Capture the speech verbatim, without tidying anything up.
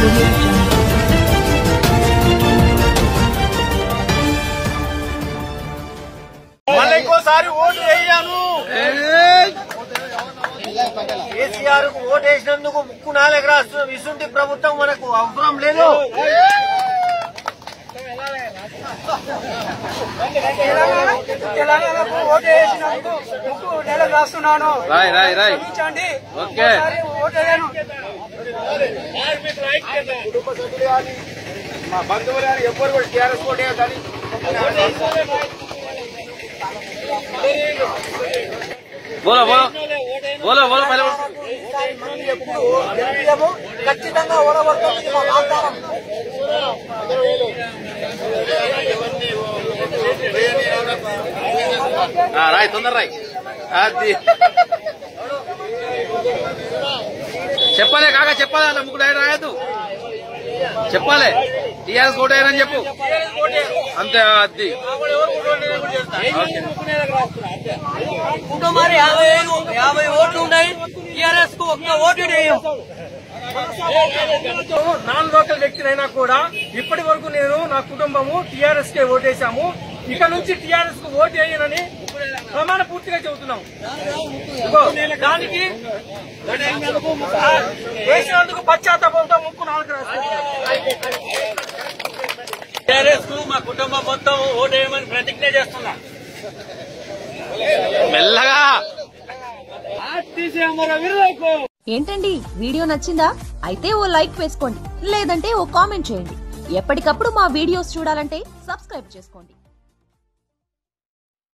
మళ్ళీ ఇంకోసారి ఓటు వేయాను. కేసీఆర్ కు ఓటు వేసినందుకు ముక్కు నాలుగు రాష్ట్రం ఇసుంటి ప్రభుత్వం మనకు అవసరం లేదు. తెలంగాణకు ఓటు వేసినందుకు ముక్కు నెలకు రాస్తున్నాను. క్షమించండి. ఓటు వేయను. మా బంధువులు కానీ ఎవ్వరు కూడా టీఆర్ఎస్ ఓటు వేయాలి. बोलो बोलो बोलो बोलो पहले ఖచ్చితంగా ఓడగొడుతుంది మా వాగ్దానం. రాయ్ తొందర రాయ్ అది చెప్పాలి కాక చెప్పాలి అన్న ముగ్గురు ఆయన రాయద్దు చెప్పాలి. టీఆర్ఎస్ ఓటు వేయనని చెప్పు అంతే. అది కుటుంబాలు యాభై యాభై ఓట్లు ఉన్నాయి. టీఆర్ఎస్ కు ఒక్క ఓటు నాన్ లోకల్ వ్యక్తినైనా కూడా ఇప్పటి వరకు నేను నా కుటుంబము టీఆర్ఎస్ కే ఓటేశాము. ఇక నుంచి టీఆర్ఎస్ కు ఓటు వేయనని ప్రమాణ పూర్తిగా చెబుతున్నాం. దానికి వేసినందుకు పశ్చాత్తాపంతో ముక్కు నాలుగు రాష్ట్రాలు టీఆర్ఎస్ కు మా కుటుంబం మొత్తం ఓటు వేయమని ప్రతిజ్ఞ చేస్తున్నా. మెల్లగా ఏంటండి వీడియో నచ్చిందా? అయితే ఓ లైక్ వేసుకోండి, లేదంటే ఓ కామెంట్ చేయండి. ఎప్పటికప్పుడు మా వీడియోస్ చూడాలంటే సబ్స్క్రైబ్ చేసుకోండి.